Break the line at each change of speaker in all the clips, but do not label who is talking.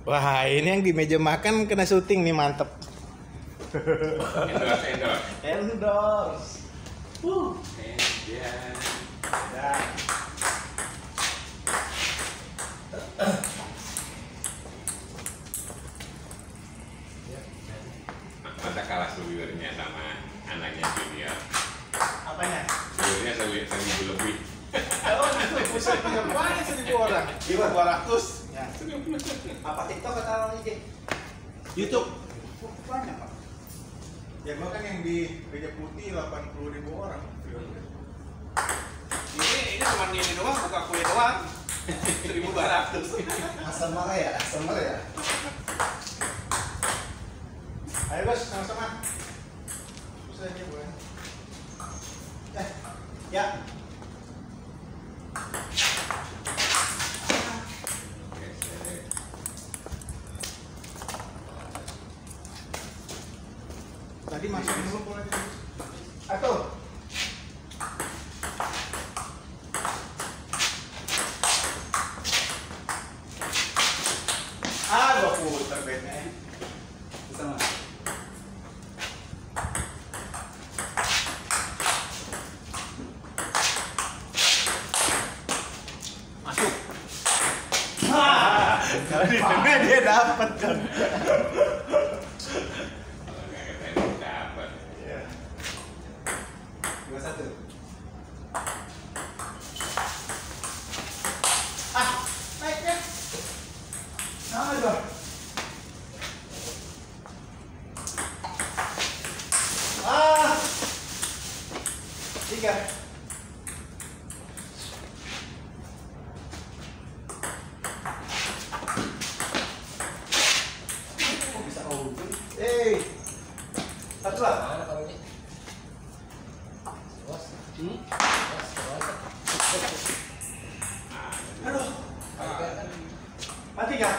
Wah, ini yang di meja makan kena syuting nih, mantep. Endorse.
Ya. Masa kalah viewernya sama anaknya Junior?
Apanya?
Viewernya 1.000 lebih.
Oh, itu pusat banyak 1.000 orang. 200. Ya.
Apa TikTok atau IG?
YouTube. Banyak, Pak. Ya gua kan yang di meja putih 80.000 orang.
Ini cuma ini doang, buka kue doang. 1.200.
Asam marah ya, asam marah ya.
Ayo bos, sama-sama. Susah ini gue. Ya. Tadi masukin dulu polanya. Atuh. Gua putar bednya.
Bisa mas.
Masuk. Kalau di tengah dia dapat kan.
Kalau nggak ketemu dapat.
21.
Naik ya. Nah, itu. Tiga.
Kok bisa open?
Satu lah. Aduh. Mati gak?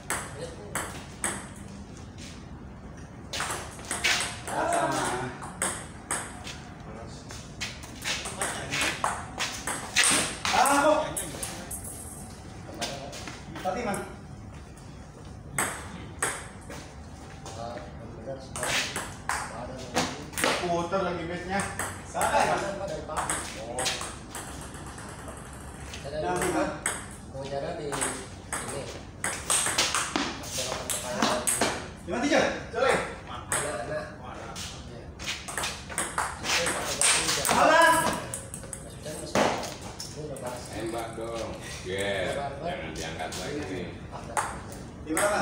Kok? Tadi man. Putar lagi bednya. Salah ya? Nanti kan? Lima tiga, colek. Alah.
Tembak dong. Jangan diangkat lagi nih.
Di mana?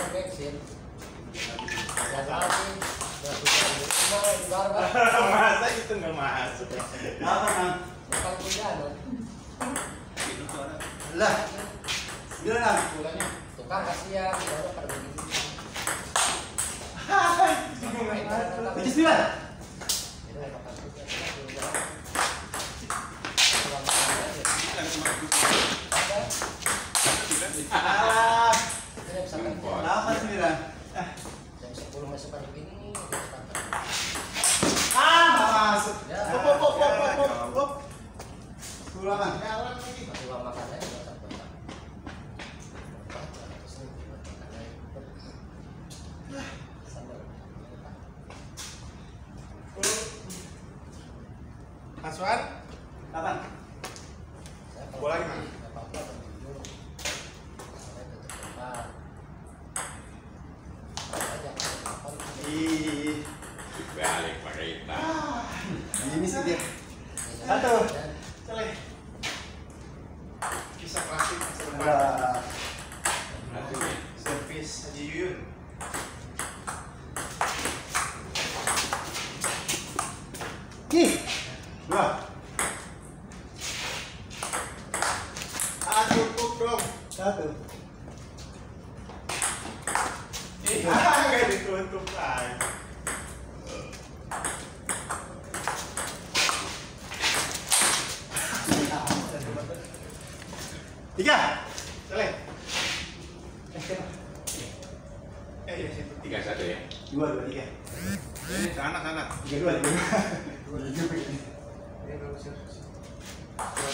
Masa itu nggak masuk?
Apa man? Lah. Gimana?
Tukang kasihan, baru pada begitu.
Tujuh sembilan.
Alah.
Delapan sembilan.
Jam 10 masuk pagi begini.
Nggak masuk.
Ya.
Hop. Ulangan.
Jalan lagi.
Uang makannya juga sampai.
Asuhan?
Kapan?
Bola lagi, Mas? Ih,
Balik pakai hitam.
Ini sih dia.
satu. Colek. Kisah klasik masa depan.
Ada.
Servis Haji Yuyun.
Ih. Dua.
Cukup dong.
Satu.
Nggak ditutup aja. Tiga. Colek. Iya, situ.
3-1 ya.
Dua, tiga.
Ini sana.
Tiga, dua.
Ini bagus ya.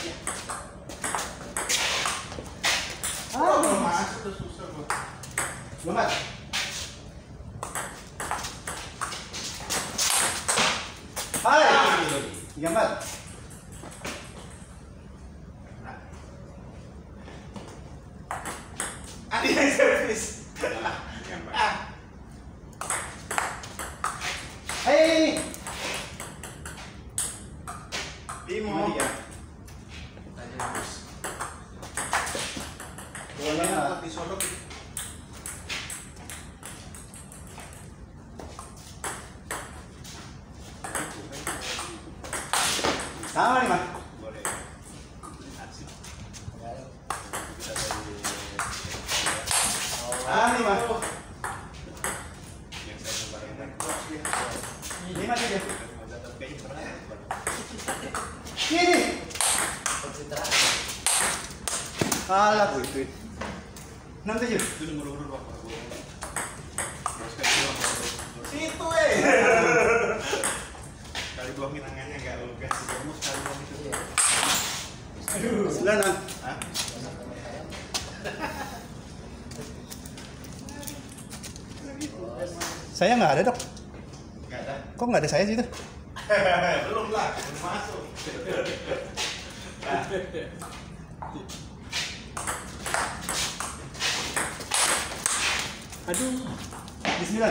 Ah,
Masuk tuh susah gua.
Lompat. Hai. 34.
Adi yang servis.
Hei.
Timo.
Bolanya
disodok.
sama nih, Mas.
Boleh. Asik.
Nih, Mas.
Yang saya coba
Ini Mas aja.
kayaknya pernah.
Ini.
Pencitraan.
Kalah gue itu. 67.
Itu nomor-nomor Pak.
Situ
Kali dua minangannya enggak lu kasih kamu sekali dua itu.
Iya.
Aduh, 9.
Hah?
Saya nggak ada, Dok.
Enggak ada.
Kok nggak ada saya sih itu?
Belum lah, belum masuk.
Aduh. Bismillah.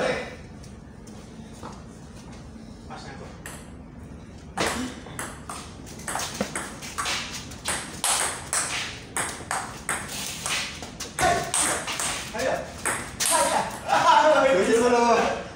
Mas aku.
Ayo. Ayo. Dulu.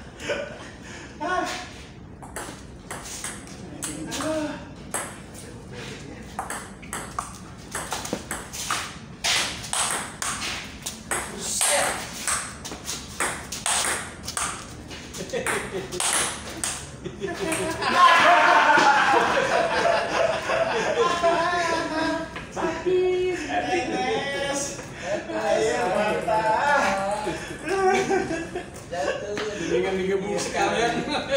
Dengan digebuk sekalian.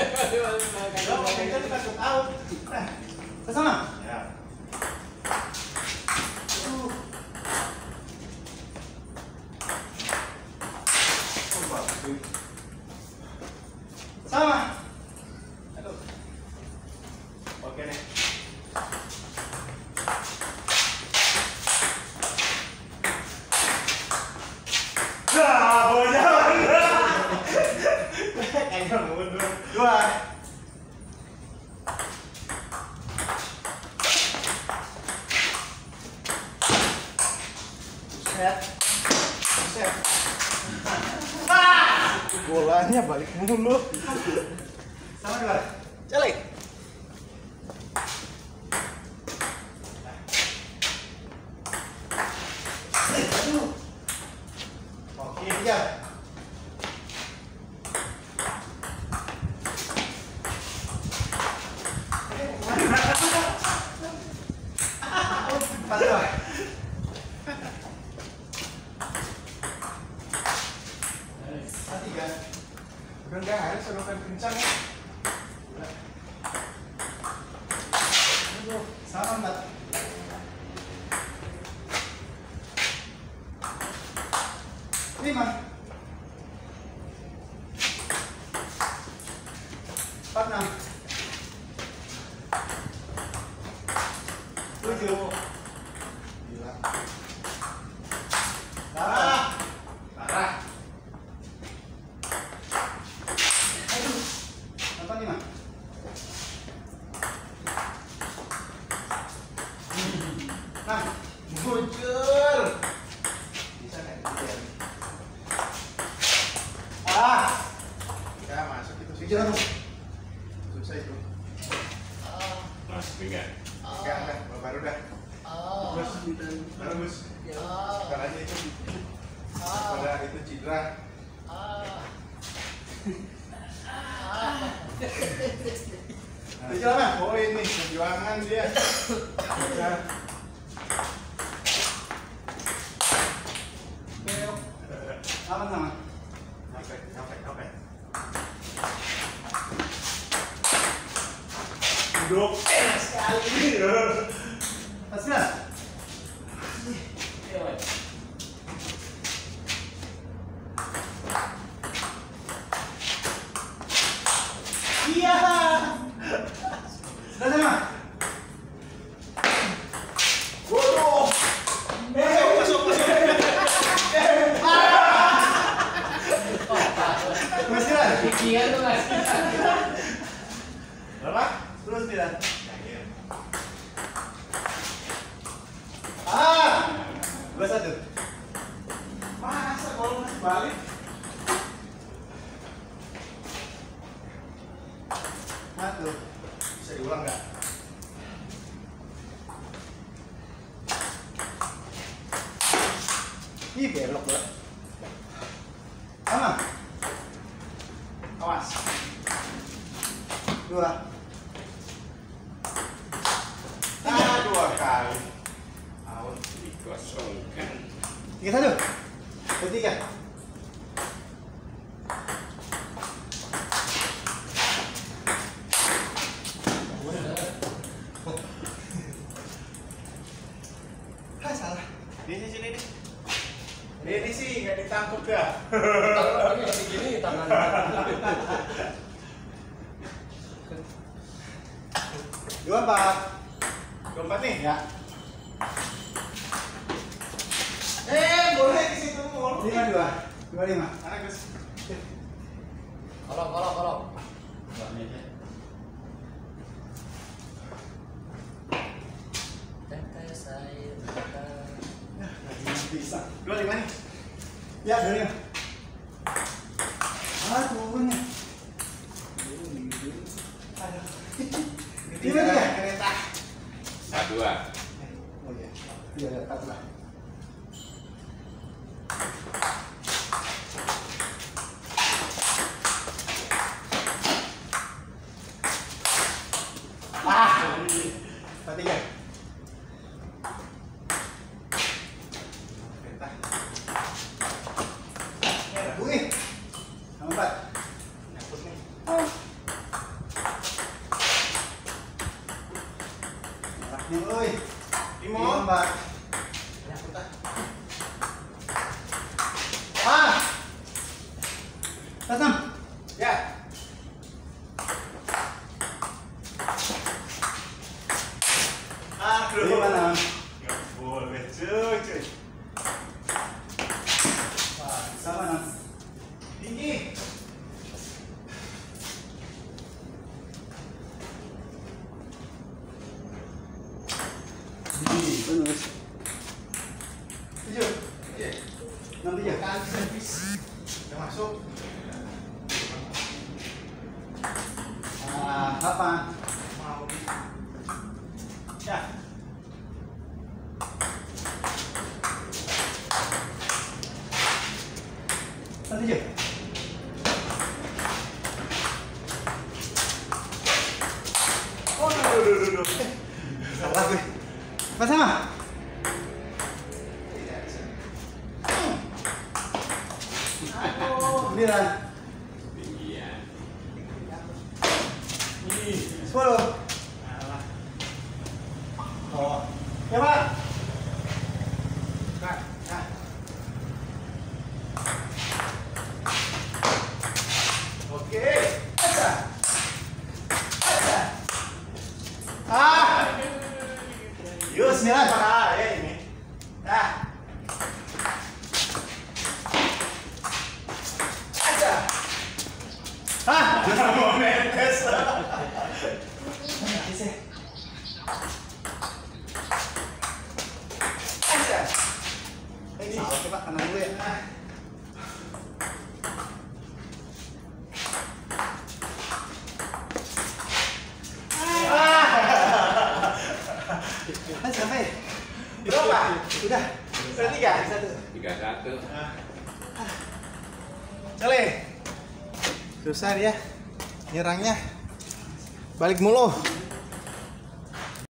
Ke sana.
Ya.
Sama.
Aduh. Oke nih.
Nah, jalan.
Kayaknya mundur.
2.
Set. Set.
Bolanya balik mulu. Sama 2.
Celik.
Oke, 3.
Udah nggak ada sedotan kencang ya.
Sama 4. Lima. 46. 7.
Gila.
Parah.
Parah.
85. Nah,
Bujur.
Bisa kan? Bisa.
Ya masuk itu sih.
Jangan.
Susah itu.
Mas, enggak.
Enggak, baru dah. Terus, bagus. Sekarang aja itu. Pada itu cedera.
Tujuh apa?
Oh ini perjuangan dia. Udah.
Sama.
Capek. Duduk. Sekali.
9. Iya. Sudah sama.
Waduh.
Masuk.
Masih lah.
Pikiran tuh mas.
Berapa? Terus tidak. Ah. 21.
Masa kalau masih balik?
Satu.
Bisa diulang nggak?
Ih, belok banget. Sama. Awas. 2.
Ah, 2 kali.
Out dikosongkan.
3-1. 3. Ah, salah.
Sini. Ini sih nggak ditangkap ya.
Tangan ini segini tangan.
24.
24 nih.
Ya.
Boleh di situ mulu.
52. 25.
Mana Gus?
Kolong. Tetes air mata.
Bisa.
25 nih.
Ya, 25. Ah, turunnya. Aduh.
Tiga
Tiga.
kereta.
2.
Oh iya. Iya, ya, satu lah. Ah. 3.
Kereta.
Wih. 4.
Nyangkut nih.
Maraknya, oi.
5.
4.
Nyangkut ah.
Ah. 6.
Ya. Aduh.
5.
Nggak boleh cuy.
Wah, sama 6.
Tinggi.
Bonus. 7.
Oke.
6-3.
Kali servis. Udah masuk.
Ah, 8.
Mau di.
Ya. 7.
Oh, duh.
Salah gue. Apa sama?
Tidak bisa.
9.
Tinggian.
10.
Alah.
Oh. Ya, Pak.
Nah. Oke.
Aja. Ah.
Yus,
9.
parah ya ini. Nah. Aja.
Ah.
Mau netes. Aja. Ini.
Salah sih, Pak. Tenang dulu ya. Ah, sampai.
Berapa?
Udah.
Udah 3.
31.
Cale. Susah dia. Nyerangnya. Balik mulu.